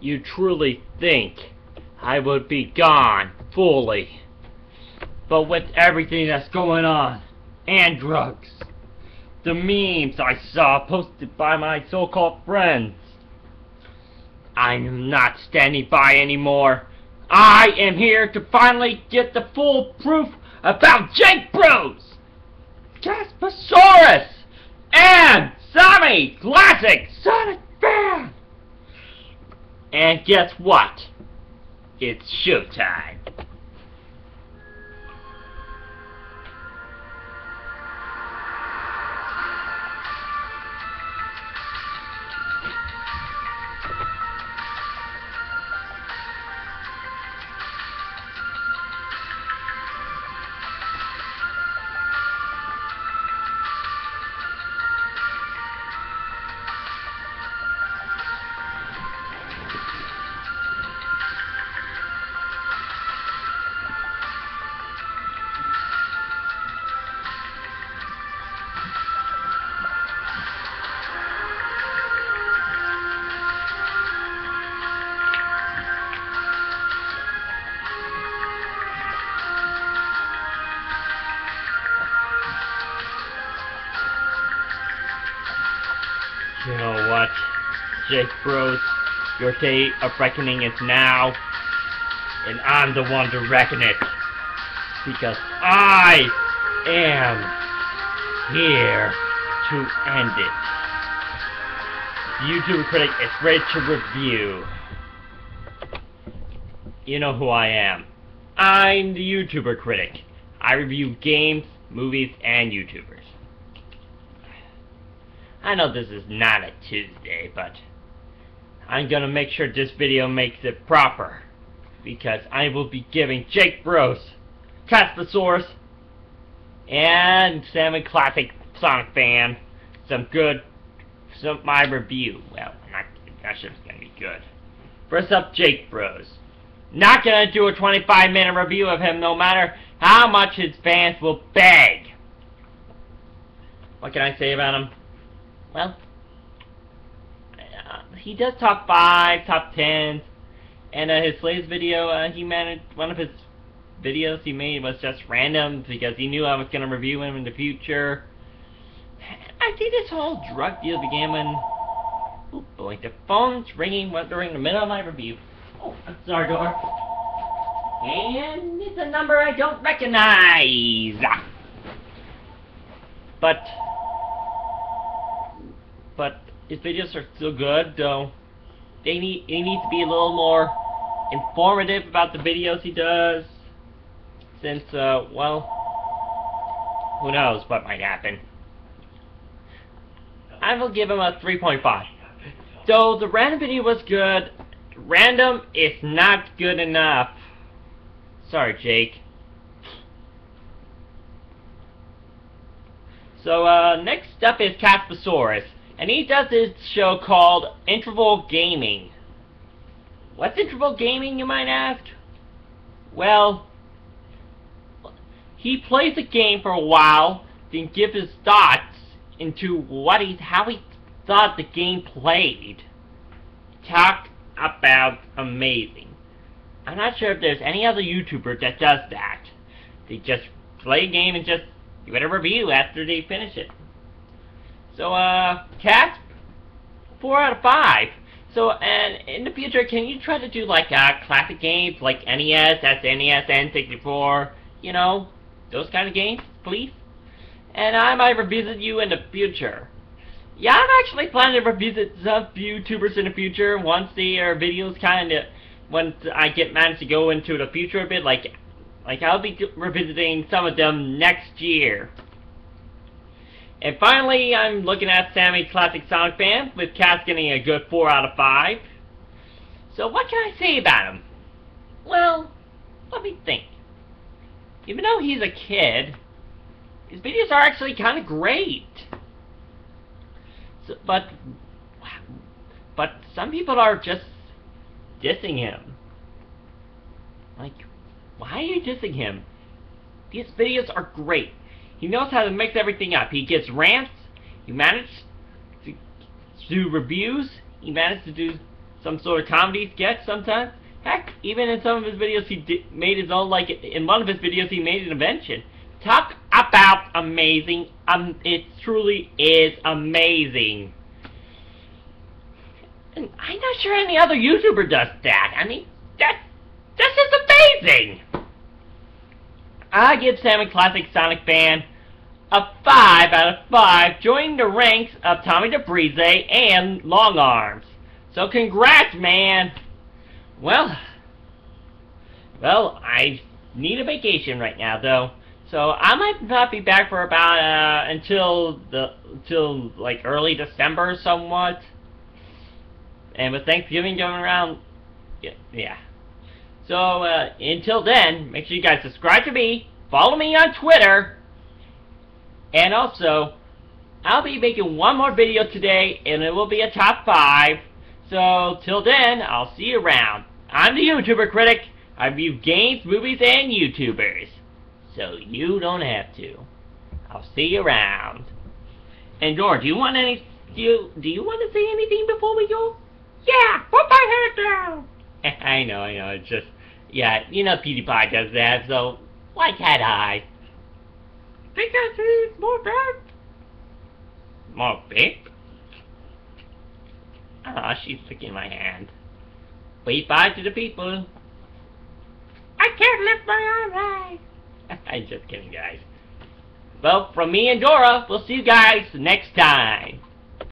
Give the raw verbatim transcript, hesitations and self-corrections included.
You truly think I would be gone fully. But with everything that's going on, and drugs, the memes I saw posted by my so-called friends, I am not standing by anymore. I am here to finally get the full proof about Jake Bros, Caspasaurus, and Sammy Classic Sonic Fan. And guess what? It's showtime. You know what, Jake Bros, your day of reckoning is now, and I'm the one to reckon it, because I am here to end it. YouTube Critic is ready to review. You know who I am. I'm the YouTuber Critic. I review games, movies, and YouTubers. I know this is not a Tuesday, but I'm gonna make sure this video makes it proper, because I will be giving Jake Bros, Caspasaurus, and Sammy Classic Sonic Fan some good, some my review. Well, not that shit's gonna be good. First up, Jake Bros. Not gonna do a twenty-five minute review of him, no matter how much his fans will beg. What can I say about him? Well, uh, he does top five, top tens, and uh, his latest video, uh, he managed, one of his videos he made was just random, because he knew I was going to review him in the future. I think this whole drug deal began when, oh boy, the phone's ringing during the middle of my review. Oh, that's our door. And it's a number I don't recognize. But... But his videos are still good, though they need he needs to be a little more informative about the videos he does. Since, uh, well, who knows what might happen. I will give him a three point five. Though the random video was good, random is not good enough. Sorry, Jake. So, uh, next up is Caspasaurus. And he does this show called Interval Gaming. What's Interval Gaming, you might ask? Well, he plays a game for a while, then gives his thoughts into what he, how he thought the game played. Talk about amazing. I'm not sure if there's any other YouTuber that does that. They just play a game and just give it a review after they finish it. So, uh, Cat, four out of five. So, and in the future, can you try to do, like, uh, classic games, like N E S, S N E S, N sixty-four, you know, those kind of games, please? And I might revisit you in the future. Yeah, I'm actually planning to revisit some YouTubers in the future once their videos kind of, once I get managed to go into the future a bit, like, like I'll be revisiting some of them next year. And finally, I'm looking at Sammy Classic Sonic Fan, with Cass getting a good four out of five. So what can I say about him? Well, let me think. Even though he's a kid, his videos are actually kind of great. So, but, but some people are just dissing him. Like, why are you dissing him? These videos are great. He knows how to mix everything up. He gets rants. He managed to do reviews. He managed to do some sort of comedy sketch sometimes. Heck, even in some of his videos he did, made his own, like, in one of his videos he made an invention. Talk about amazing. Um, it truly is amazing. And I'm not sure any other YouTuber does that. I mean, that, that's just amazing. I give Salmon Classic Sonic Fan a five out of five, joining the ranks of Tommy DeBrize and Long Arms. So congrats, man. Well, well, I need a vacation right now, though. So I might not be back for about uh, until the until like early December, somewhat. And with Thanksgiving going around, yeah. yeah. So uh, until then, make sure you guys subscribe to me, follow me on Twitter, and also I'll be making one more video today, and it will be a top five. So till then, I'll see you around. I'm the YouTuber Critic. I review games, movies, and YouTubers. So you don't have to. I'll see you around. And George, do you want any? Do you do you want to say anything before we go? Yeah, put my head down. I know, I know. It's just, yeah, you know, PewDiePie does that. So why can't I? Because he's more bad. More big? Ah, she's licking my hand. Wave bye to the people. I can't lift my arm high. I'm just kidding, guys. Well, from me and Dora, we'll see you guys next time.